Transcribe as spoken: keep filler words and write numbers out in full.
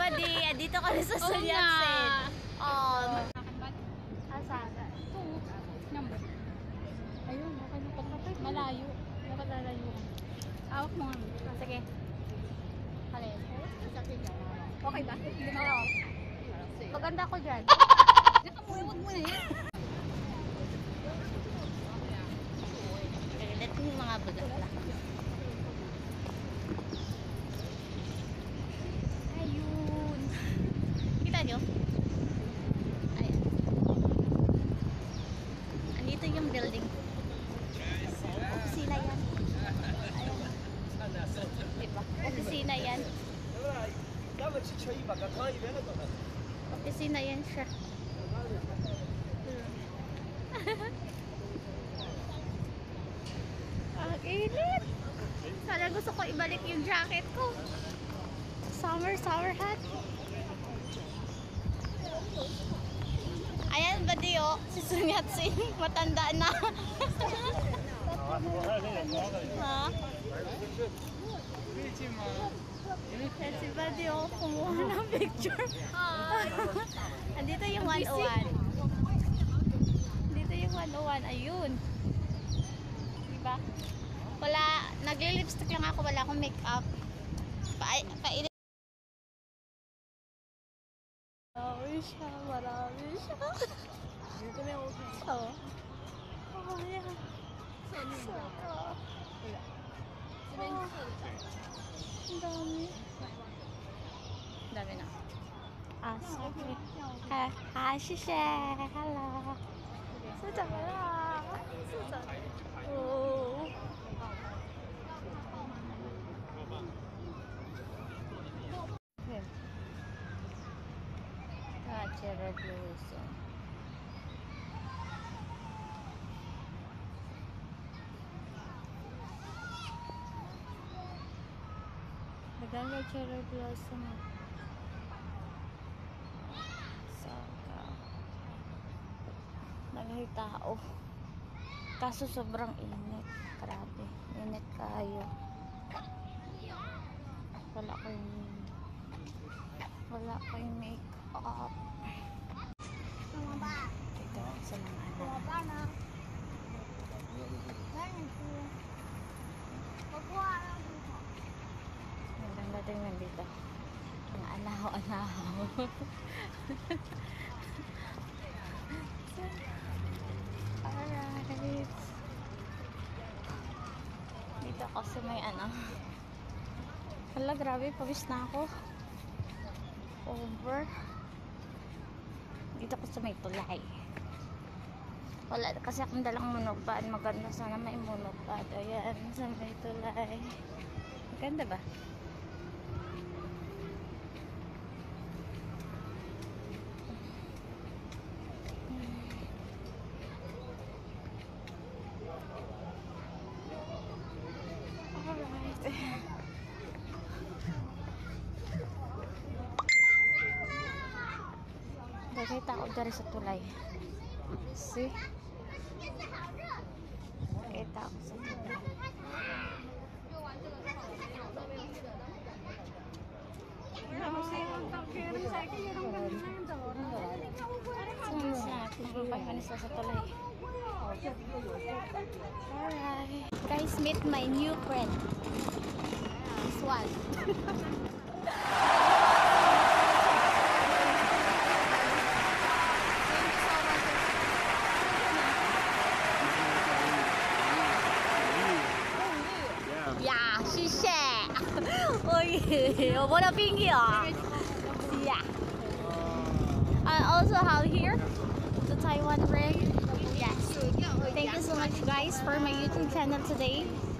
buddy. Dito kami sa Yat-Sen. Oh. Asan? Number. Ayun, okay na pagkatay. Malayo. Dapat lalayo. Awak mo nga. Sige. Halin. Okay ba? Hindi mo ako. Maganda ko dyan. Nakamuhay, huwag mo na yan. Kalit yung mga bulaklak. Ayun. Kita nyo? Ayan. Andito yung building. Opisina yan. Ayan. Diba? Opisina yan. Opisina yan siya. Ang init. Sana gusto ko ibalik yung jacket ko. Summer, summer hat. Ayan ba diyo? Si Yat-Sen. Matanda na. Ha? Yan si Buddy, oh, kumuha ng picture. Andito yung one oh one. Andito yung one oh one. Ayun. Diba? Wala, nagli-lipstick lang ako. Wala akong makeup. Pa Painit. Marami siya. Marami siya. Dito na yung okay. Oo. Oh, yeah. Saka. Wala. Ang dami. Ang dami na. Ah, sorry. Ha, ha, shishe. Hello. Sudah lah. Sudah. Oh. Okay. Ah, cherry blossom. Maganda cherry blossom. Saka nagay tao. Kaso sobrang init. Grabe. Init kayo. Wala ko yung wala ko yung make-up. Ito sa mga anak. Maganda tingnan dito. Ang anahaw-anahaw. Alright. Dito ako sa may ano. Hala, grabe. Pawis na ako. Over. Dito ako sa may tulay. Wala kasi akong dalang monopod. Maganda sana may monopod. Ayan, sa may tulay. Maganda ba? Nakita ako dari sa tulay. See? Nakita ako sa tulay. Sa tulay. Alright. Guys, meet my new friend. This one. Yeah, 谢谢。我我的冰友。Yeah. I also have here the Taiwan ring. Yes. Thank you so much, guys, for my YouTube channel today.